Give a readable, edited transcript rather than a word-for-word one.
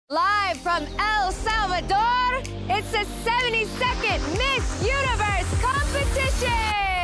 Live from El Salvador, it's the 72nd Miss Universe competition!